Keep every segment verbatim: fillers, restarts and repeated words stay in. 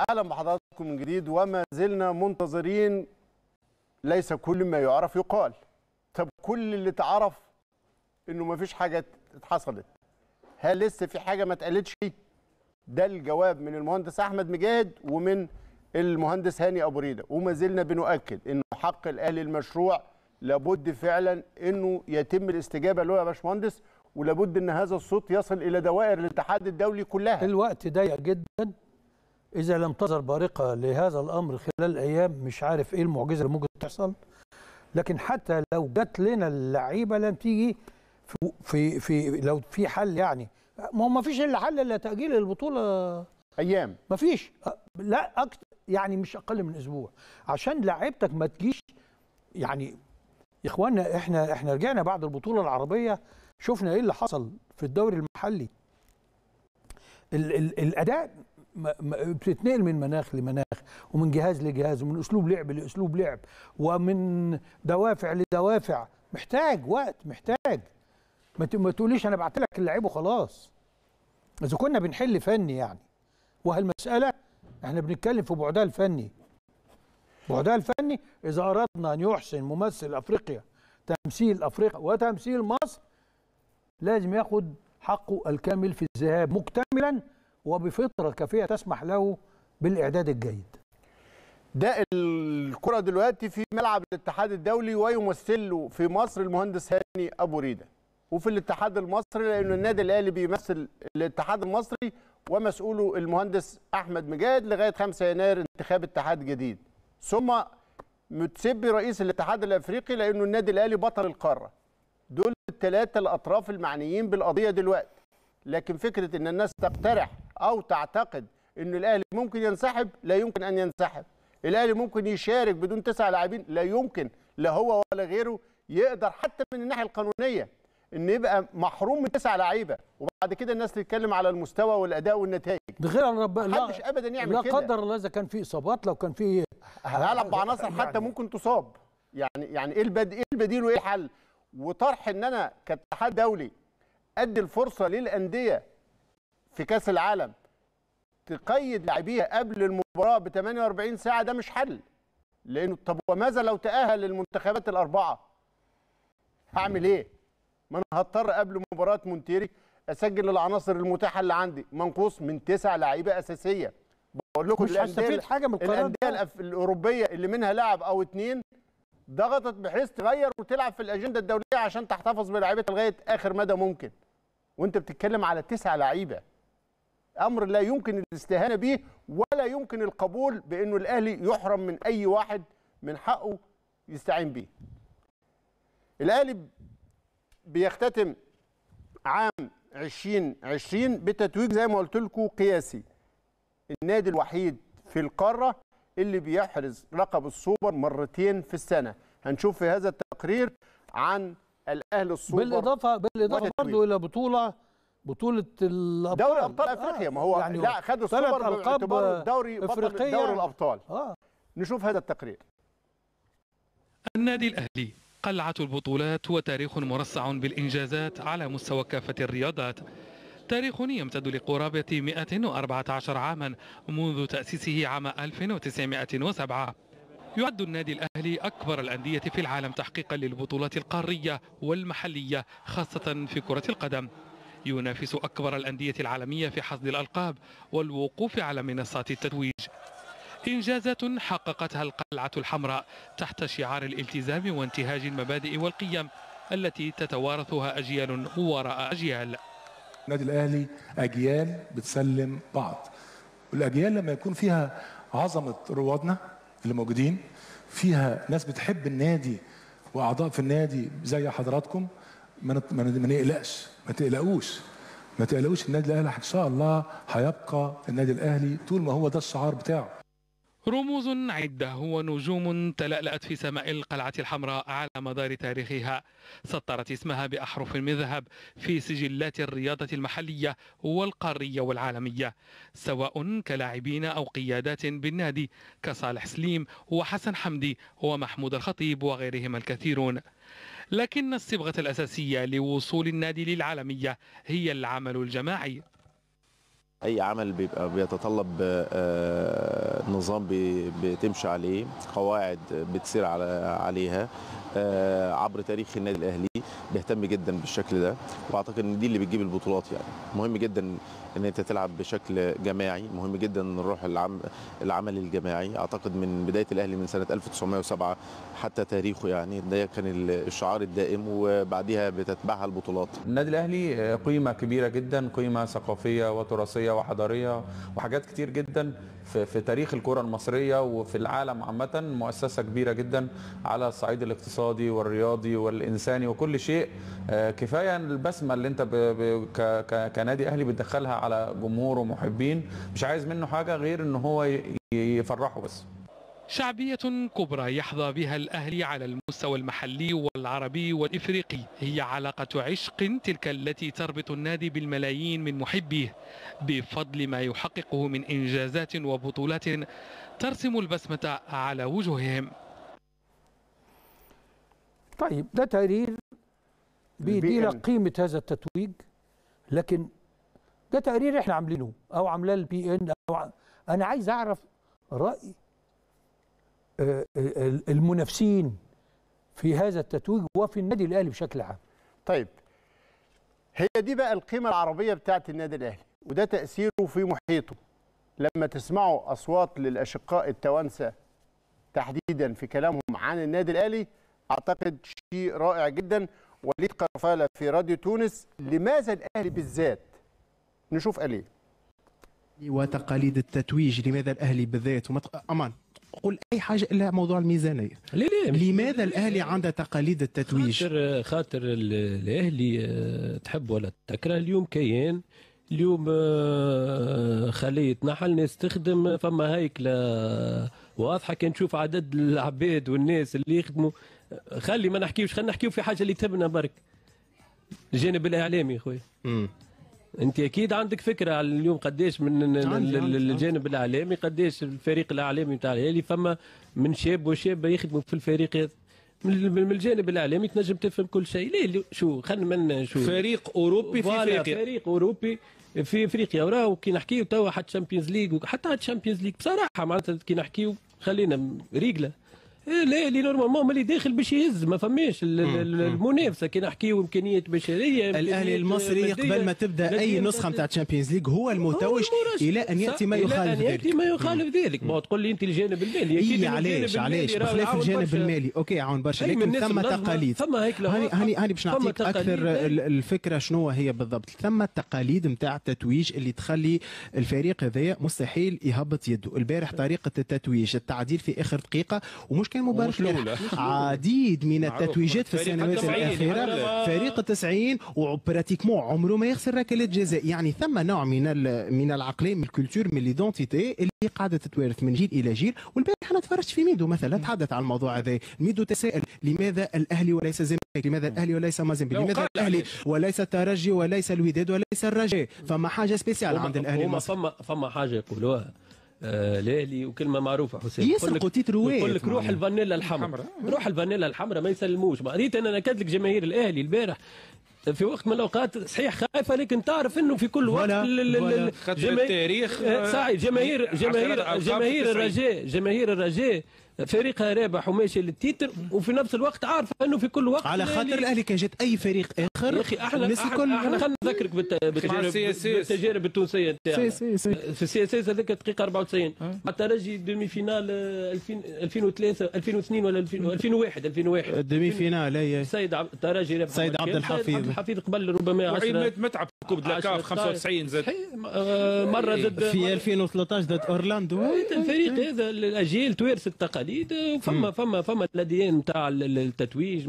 اهلا بحضراتكم من جديد، وما زلنا منتظرين. ليس كل ما يعرف يقال. طب كل اللي اتعرف انه ما فيش حاجه اتحصلت، هل لسه في حاجه ما اتقالتش؟ ده الجواب من المهندس احمد مجاهد ومن المهندس هاني ابو ريده، وما زلنا بنؤكد انه حق الاهلي المشروع لابد فعلا انه يتم الاستجابه له يا باشمهندس، ولابد ان هذا الصوت يصل الى دوائر الاتحاد الدولي كلها. الوقت ضيق جدا، اذا لم تظهر بارقه لهذا الامر خلال الايام مش عارف ايه المعجزه اللي ممكن تحصل. لكن حتى لو جت لنا اللعيبه لن تيجي في في, في لو في حل، يعني ما هو ما فيش الا حل الا تاجيل البطوله ايام، ما فيش، لا أكتر، يعني مش اقل من اسبوع عشان لعيبتك ما تجيش. يعني يا اخوانا احنا احنا رجعنا بعد البطوله العربيه شفنا ايه اللي حصل في الدوري المحلي. ال ال الاداء بتتنقل من مناخ لمناخ، ومن جهاز لجهاز، ومن اسلوب لعب لاسلوب لعب، ومن دوافع لدوافع. محتاج وقت، محتاج. ما تقوليش انا بعت لك اللعيب وخلاص. اذا كنا بنحل فني يعني، وهالمساله احنا بنتكلم في بعدها الفني. بعدها الفني اذا اردنا ان يحسن ممثل افريقيا تمثيل افريقيا وتمثيل مصر، لازم ياخد حقه الكامل في الذهاب مكتملا وبفتره كافيه تسمح له بالاعداد الجيد. ده الكره دلوقتي في ملعب الاتحاد الدولي، ويمثله في مصر المهندس هاني ابو ريده، وفي الاتحاد المصري لانه النادي الاهلي بيمثل الاتحاد المصري، ومسؤوله المهندس احمد مجاهد لغايه خمسة يناير انتخاب اتحاد جديد، ثم متسبي رئيس الاتحاد الافريقي لانه النادي الاهلي بطل القاره. دول الثلاثه الاطراف المعنيين بالقضيه دلوقتي. لكن فكره ان الناس تقترح او تعتقد ان الاهلي ممكن ينسحب، لا يمكن ان ينسحب. الاهلي ممكن يشارك بدون تسع لاعبين، لا يمكن. لا هو ولا غيره يقدر حتى من الناحيه القانونيه ان يبقى محروم من تسع لعيبه، وبعد كده الناس تتكلم على المستوى والاداء والنتائج. ده غير الرب، محدش ابدا يعمل لا كده. لا قدر الله اذا كان في اصابات، لو كان في هلعب بعناصر حتى ممكن تصاب. يعني يعني ايه البديل؟ ايه البديل وايه الحل؟ وطرح ان انا كاتحاد دولي ادي الفرصه للانديه في كاس العالم تقيد لاعبيها قبل المباراه ب ثمانية وأربعين ساعه، ده مش حل. لانه طب وماذا لو تاهل المنتخبات الاربعه؟ هعمل ايه؟ ما انا هضطر قبل مباراه مونتيري اسجل العناصر المتاحه اللي عندي، منقوص من تسع لعيبه اساسيه. بقول لكم مش هستفيد حاجه من القرار الانديه ده. الاوروبيه اللي منها لاعب او اتنين ضغطت بحيث تغير وتلعب في الاجنده الدوليه عشان تحتفظ بلاعيبتها لغايه اخر مدى ممكن. وانت بتتكلم على تسع لعيبه، امر لا يمكن الاستهانه به ولا يمكن القبول بانه الاهلي يحرم من اي واحد من حقه يستعين به. الاهلي بيختتم عام عشرين عشرين بتتويج زي ما قلت لكم قياسي، النادي الوحيد في القاره اللي بيحرز لقب السوبر مرتين في السنه. هنشوف في هذا التقرير عن الاهلي السوبر، بالاضافه بالاضافه برضه الى بطوله بطوله الابطال، دوري ابطال افريقيا. ما هو يعني لا خد السوبر باعتباره الدوري بطل دوري الابطال. آه. نشوف هذا التقرير. النادي الاهلي قلعة البطولات وتاريخ مرصع بالإنجازات على مستوى كافة الرياضات، تاريخ يمتد لقرابة مئة وأربعة عشر عاما منذ تأسيسه عام ألف وتسعمئة وسبعة. يعد النادي الأهلي أكبر الأندية في العالم تحقيقا للبطولات القارية والمحلية خاصة في كرة القدم. ينافس أكبر الأندية العالمية في حصد الألقاب والوقوف على منصات التتويج. إنجازات حققتها القلعة الحمراء تحت شعار الالتزام وانتهاج المبادئ والقيم التي تتوارثها أجيال وراء أجيال. النادي الأهلي أجيال بتسلم بعض، والأجيال لما يكون فيها عظمة روادنا اللي موجودين، فيها ناس بتحب النادي وأعضاء في النادي زي حضراتكم، ما نقلقش، ما تقلقوش ما تقلقوش. النادي الأهلي إن شاء الله هيبقى النادي الأهلي طول ما هو ده الشعار بتاعه. رموز عدة ونجوم تلألأت في سماء القلعة الحمراء على مدار تاريخها، سطرت اسمها بأحرف من ذهب في سجلات الرياضة المحلية والقارية والعالمية، سواء كلاعبين أو قيادات بالنادي كصالح سليم وحسن حمدي ومحمود الخطيب وغيرهم الكثيرون. لكن الصبغة الأساسية لوصول النادي للعالمية هي العمل الجماعي. اي عمل بيبقى بيتطلب نظام بتمشي عليه، قواعد بتسير على عليها عبر تاريخ النادي الاهلي، بيهتم جدا بالشكل ده، واعتقد ان دي اللي بتجيب البطولات. يعني مهم جدا ان انت تلعب بشكل جماعي، مهم جدا نروح العم العمل الجماعي. اعتقد من بدايه الاهلي من سنه ألف وتسعمائة وسبعة حتى تاريخه، يعني ده كان الشعار الدائم، وبعديها بتتبعها البطولات. النادي الاهلي قيمه كبيره جدا، قيمه ثقافيه وتراثيه وحضاريه وحاجات كتير جدا في, في تاريخ الكره المصريه وفي العالم عامه. مؤسسه كبيره جدا على الصعيد الاقتصادي والرياضي والانساني وكل شيء. كفايه البسمه اللي انت ب ب ك ك كنادي اهلي بتدخلها على جمهور ومحبين، مش عايز منه حاجه غير ان هو يفرحه بس. شعبية كبرى يحظى بها الأهلي على المستوى المحلي والعربي والإفريقي، هي علاقة عشق تلك التي تربط النادي بالملايين من محبيه بفضل ما يحققه من إنجازات وبطولات ترسم البسمة على وجوههم. طيب ده تقرير بيدينا قيمة هذا التتويج، لكن ده تقرير احنا عاملينه او عاملاه البي ان او ع... انا عايز اعرف رأي المنافسين في هذا التتويج وفي النادي الاهلي بشكل عام. طيب هي دي بقى القيمه العربيه بتاعت النادي الاهلي، وده تاثيره في محيطه. لما تسمعوا اصوات للاشقاء التوانسه تحديدا في كلامهم عن النادي الاهلي، اعتقد شيء رائع جدا. وليد قرفالة في راديو تونس، لماذا الاهلي بالذات؟ نشوف قال ايه. وتقاليد التتويج، لماذا الاهلي بالذات؟ امان قول اي حاجه الا موضوع الميزانيه. ليه ليه لماذا الاهلي عنده تقاليد التتويج؟ خاطر خاطر الاهلي تحب ولا تكره، اليوم كيان، اليوم خليه نحل نستخدم، فما هيكله واضحه. كان نشوف عدد العباد والناس اللي يخدموا، خلي ما نحكيوش، خلينا نحكيو في حاجه اللي تهمنا برك، الجانب الاعلامي خويا. انت اكيد عندك فكره على اليوم قديش من الجانب الاعلامي، قديش الفريق الاعلامي نتاع الاهلي، فما من شاب وشابه يخدموا في الفريق هذا. من الجانب الاعلامي تنجم تفهم كل شيء. ليه شو خلينا من شو فريق اوروبي في افريقيا، فريق اوروبي في افريقيا. وراهو كي نحكيو توا حتى تشامبيونز ليج، حتى حتى تشامبيونز ليج بصراحه معناتها كي نحكيو خلينا ريقله. لا اللي نورمالمون اللي داخل باش يهز، ما فماش المنافسه كي نحكيو امكانيات بشريه. الاهلي المصري قبل ما تبدا اي نسخه نتاع تشامبيونز ليج هو المتوج الى ان ياتي ما يخالف ذلك. ياتي ما يخالف ذلك. ما تقول لي انت الجانب المالي اكيد. علاش علاش بخلاف الجانب المالي؟ اوكي عاون برشا، لكن ثم تقاليد. هاني هاني هاني باش نعطيك اكثر الفكره شنو هي بالضبط. ثم التقاليد نتاع التتويج اللي تخلي الفريق هذايا مستحيل يهبط يده. البارح طريقه التتويج، التعديل في اخر دقيقه، ومش كان مبارك عديد من التتويجات في السنوات الاخيره. فريق التسعين وبراتيكمون عمره ما يخسر ركلات جزاء. يعني ثم نوع من من العقليه، من الكولتور، من ليدونتيتي اللي قاعده تتوارث من جيل الى جيل. والبارح انا تفرجت في ميدو مثلا تحدث عن الموضوع هذا. ميدو تساءل لماذا الاهلي وليس الزمالك، لماذا الاهلي وليس مازيمبي، لماذا الاهلي وليس الترجي وليس الوداد وليس الرجاء. فما حاجه سبيسيال عند الاهلي المصري. فما فما حاجه يقولوها الاهلي، وكلمه معروفه حسين، يسرقوا تيتروات، يقول لك روح الفانيلا الحمراء، روح الفانيلا الحمراء ما يسلموش. ريت انا نكد لك جماهير الاهلي البارح في وقت من الاوقات صحيح خايفه، لكن تعرف انه في كل وقت خاطر التاريخ صحيح. جماهير جماهير جماهير الرجاء جماهير الرجاء فريقها رابح وماشي للتيتر، وفي نفس الوقت عارفه انه في كل وقت على خاطر الاهلي كان جات اي فريق اخر. يا اخي احنا احنا, احنا خلينا نذكرك بالتجارب التونسيه نتاعنا في السي اس اس هذاك الدقيقه أربعة وتسعين مع الترجي دومي فينال ألفين وثلاثة ألفين واثنين ولا ألفين وواحد ألفين وواحد دومي فينال. اي سيد الترجي رابح، سيد عبد الحفيظ عبد الحفيظ قبل ربما عشرة متعب كوب دلاكاف خمسة وتسعين زاد مره ضد في ألفين وثلاثة عشر ضد اورلاندو. الفريق هذا الاجيال توارث التقاليد، فما فما فما الاديان نتاع التتويج.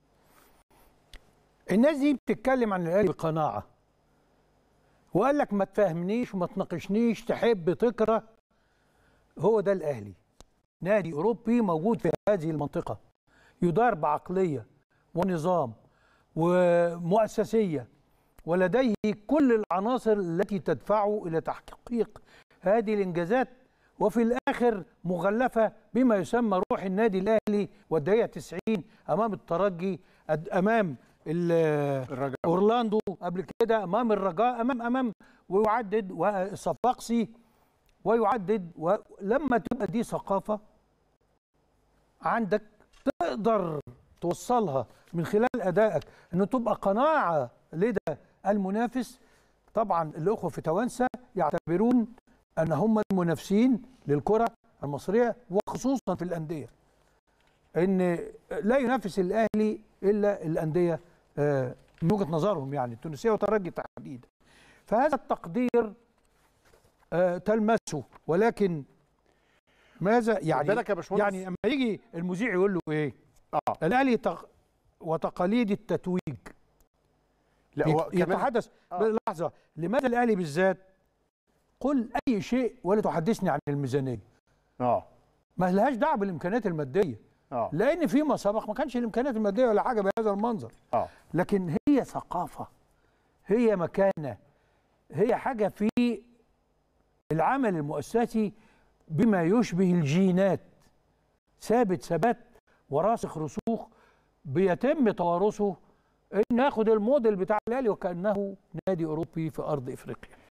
الناس دي بتتكلم عن الاهلي بقناعه، وقال لك ما تفهمنيش وما تناقشنيش، تحب تكره. هو ده الاهلي، نادي اوروبي موجود في هذه المنطقه، يدار بعقليه ونظام ومؤسسيه، ولديه كل العناصر التي تدفعه الى تحقيق هذه الانجازات، وفي الاخر مغلفه بما يسمى روح النادي الاهلي والدقيقه تسعين امام الترجي، امام اورلاندو قبل كده، امام الرجاء، امام امام ويعدد، والصفاقسي ويعدد. ولما تبقى دي ثقافه عندك تقدر توصلها من خلال ادائك، انه تبقى قناعه لدى المنافس. طبعا الاخوه في توانسه يعتبرون ان هم المنافسين للكره المصريه، وخصوصا في الانديه، ان لا ينافس الاهلي الا الانديه من وجهه نظرهم، يعني التونسيه والترجي تحديدا. فهذا التقدير تلمسه، ولكن ماذا يعني يعني اما يجي المذيع يقول له ايه؟ اه الاهلي تق... وتقاليد التتويج. لا هو يتحدث آه. لحظه، لماذا الاهلي بالذات؟ قل اي شيء ولا تحدثني عن الميزانيه. اه ما لهاش دعوه بالامكانيات الماديه. اه لان فيما سبق ما كانش الامكانيات الماديه ولا حاجه بهذا المنظر. اه لكن هي ثقافه، هي مكانه، هي حاجه في العمل المؤسسي بما يشبه الجينات، ثابت ثبات وراسخ رسوخ، بيتم توارثه. ان ناخد الموديل بتاع الاهلي وكانه نادي اوروبي في ارض افريقيا.